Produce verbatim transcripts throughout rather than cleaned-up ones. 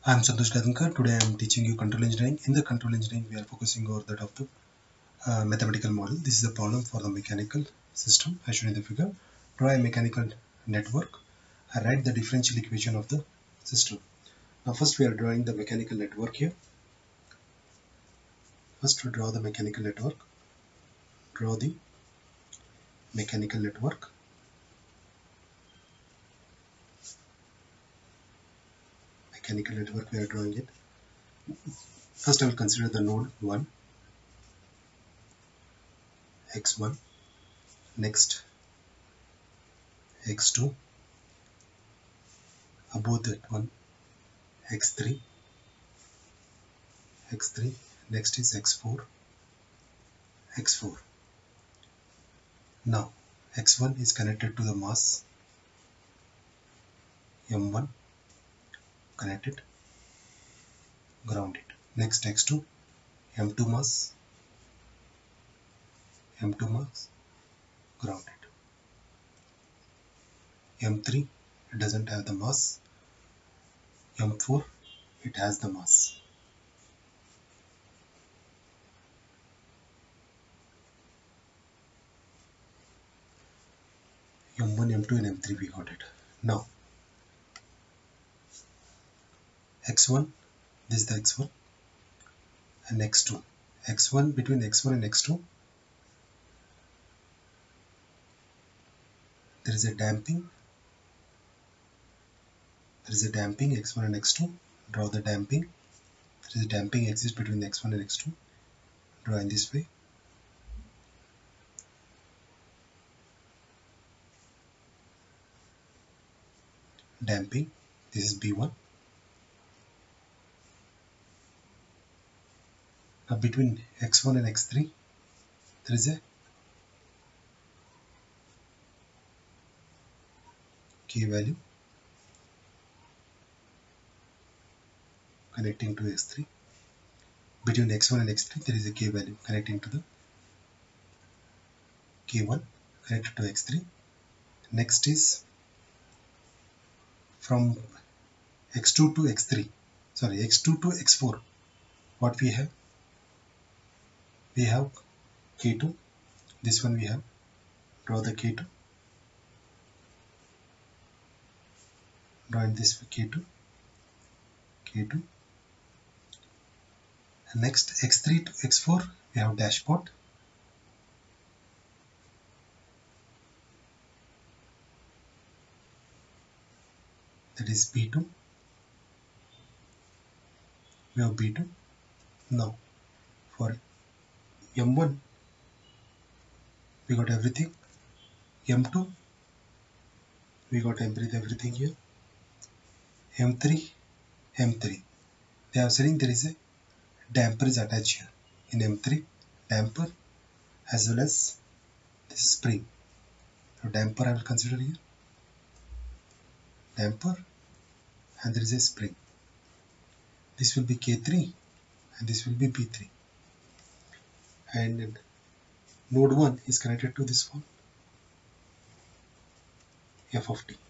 I'm Santosh Ladankar. Today I am teaching you control engineering. In the control engineering, we are focusing over that of the uh, mathematical model. This is a problem for the mechanical system as shown in the figure. Draw a mechanical network. I write the differential equation of the system. Now first we are drawing the mechanical network here. First we draw the mechanical network. Draw the mechanical network. Mechanical network we are drawing it. First I will consider the node one, x one, next x two, above that one x three, x three, next is x four, x four. Now x one is connected to the mass m one, connected, grounded. Next x two, m two mass, m two mass, grounded. m three, it doesn't have the mass. m four, it has the mass. m one, m two and m three we got it. Now x one, this is the x one, and x two. x one, between x one and x two there is a damping. There is a damping x one and x two. Draw the damping. There is a damping exists between x one and x two. Draw in this way. Damping. This is B one. Now between x one and x three there is a K value connecting to x three. Between x one and x three there is a K value connecting to the K one connected to x three. Next is from x two to x three, sorry x two to x four, what we have? We have K two, this one we have. Draw the K two. Draw in this K two, K two. And next x three to x four we have dashpot. That is B two. We have B two. Now for m one we got everything. m two we got everything here. m three, m three. They are saying there is a damper is attached here. In m three, damper as well as this spring. So damper I will consider here. Damper and there is a spring. This will be K three and this will be B three. And node one is connected to this one, F of t.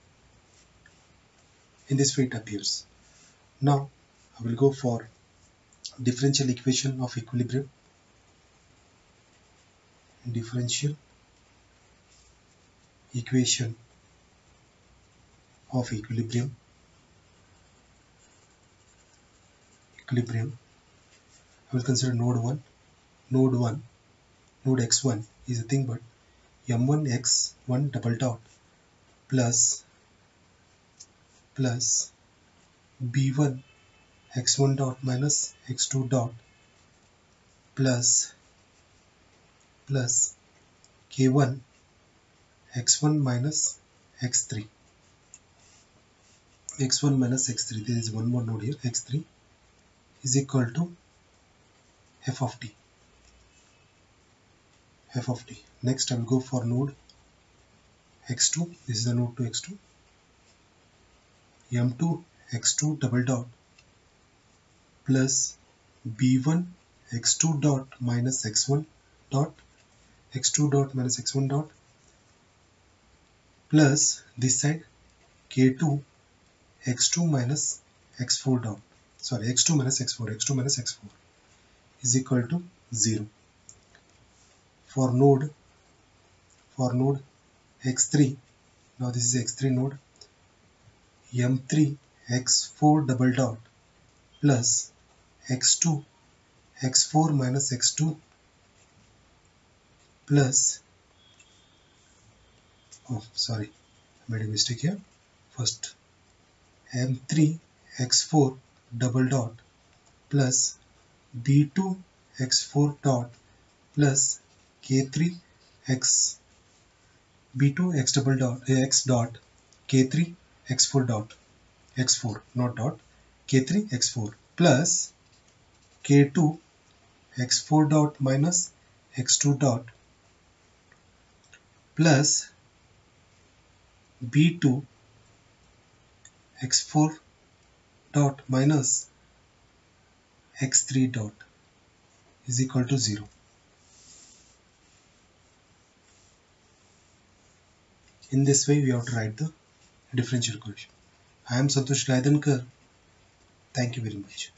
In this way it appears. Now I will go for differential equation of equilibrium. Differential equation of equilibrium. Equilibrium. I will consider node one. Node one, node x one is a thing but m one x one double dot plus plus b one x one dot minus x two dot plus plus k one x one minus x three. x one minus x three, there is one more node here, x three is equal to f of t. F of t. Next I will go for node x two. This is the node to x two. m two x two double dot plus b one x two dot minus x one dot x two dot minus x one dot plus this side k two x two minus x four dot. sorry x two minus x four, x two minus x four is equal to zero. For node, for node x three, now this is x three node, m three x four double dot plus x two x four minus x two plus, oh sorry, I made a mistake here. First m three x four double dot plus b two x four dot plus k three x b two x double dot x dot k three x four dot x four not dot k three x four plus k two x four dot minus x two dot plus b two x four dot minus x three dot is equal to zero. In this way we have to write the differential equation. I am Santosh Gaidankar. Thank you very much.